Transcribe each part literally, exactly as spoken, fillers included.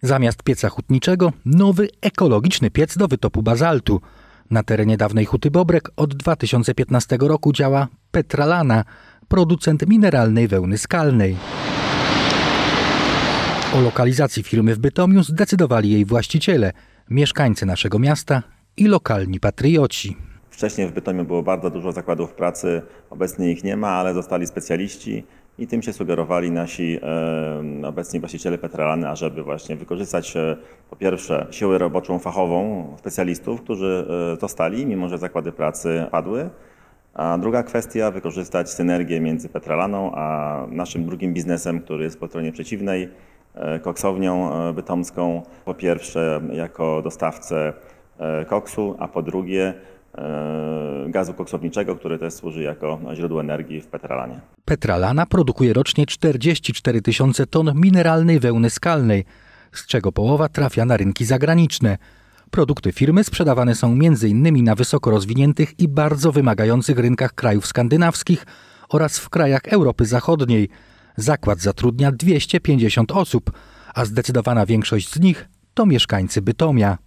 Zamiast pieca hutniczego nowy ekologiczny piec do wytopu bazaltu. Na terenie dawnej Huty Bobrek od dwa tysiące piętnastego roku działa Petralana, producent mineralnej wełny skalnej. O lokalizacji firmy w Bytomiu zdecydowali jej właściciele, mieszkańcy naszego miasta i lokalni patrioci. Wcześniej w Bytomiu było bardzo dużo zakładów pracy, obecnie ich nie ma, ale zostali specjaliści i tym się sugerowali nasi e, obecni właściciele Petralany, ażeby właśnie wykorzystać e, po pierwsze siłę roboczą fachową specjalistów, którzy e, zostali, mimo że zakłady pracy padły. A druga kwestia, wykorzystać synergię między Petralaną a naszym drugim biznesem, który jest po stronie przeciwnej, e, koksownią e, bytomską. Po pierwsze jako dostawcę e, koksu, a po drugie gazu koksowniczego, który też służy jako źródło energii w Petralanie. Petralana produkuje rocznie czterdzieści cztery tysiące ton mineralnej wełny skalnej, z czego połowa trafia na rynki zagraniczne. Produkty firmy sprzedawane są między innymi na wysoko rozwiniętych i bardzo wymagających rynkach krajów skandynawskich oraz w krajach Europy Zachodniej. Zakład zatrudnia dwieście pięćdziesiąt osób, a zdecydowana większość z nich to mieszkańcy Bytomia.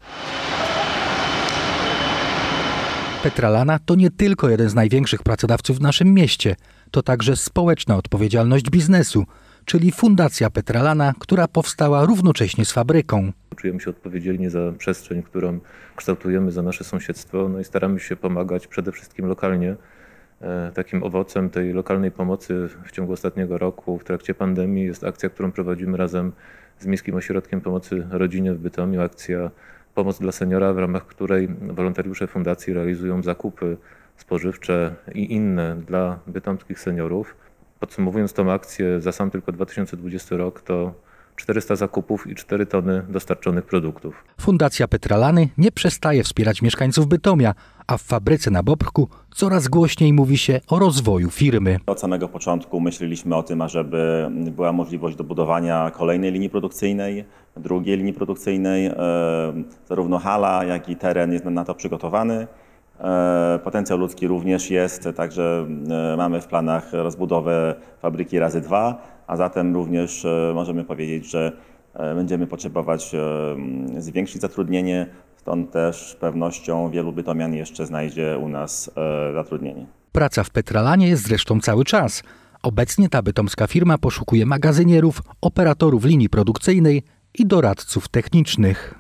Petralana to nie tylko jeden z największych pracodawców w naszym mieście, to także społeczna odpowiedzialność biznesu, czyli Fundacja Petralana, która powstała równocześnie z fabryką. Czujemy się odpowiedzialni za przestrzeń, którą kształtujemy, za nasze sąsiedztwo, no i staramy się pomagać przede wszystkim lokalnie. Takim owocem tej lokalnej pomocy w ciągu ostatniego roku, w trakcie pandemii, jest akcja, którą prowadzimy razem z Miejskim Ośrodkiem Pomocy Rodzinie w Bytomiu, akcja Pomoc dla seniora, w ramach której wolontariusze fundacji realizują zakupy spożywcze i inne dla bytomskich seniorów. Podsumowując tą akcję, za sam tylko dwa tysiące dwudziesty rok to czterysta zakupów i cztery tony dostarczonych produktów. Fundacja Petralany nie przestaje wspierać mieszkańców Bytomia, a w fabryce na Bobrku coraz głośniej mówi się o rozwoju firmy. Od samego początku myśleliśmy o tym, ażeby była możliwość dobudowania kolejnej linii produkcyjnej, drugiej linii produkcyjnej. Zarówno hala, jak i teren jest na to przygotowany. Potencjał ludzki również jest, także mamy w planach rozbudowę fabryki razy dwa, a zatem również możemy powiedzieć, że będziemy potrzebować zwiększyć zatrudnienie, stąd też z pewnością wielu bytomian jeszcze znajdzie u nas zatrudnienie. Praca w Petralanie jest zresztą cały czas. Obecnie ta bytomska firma poszukuje magazynierów, operatorów linii produkcyjnej i doradców technicznych.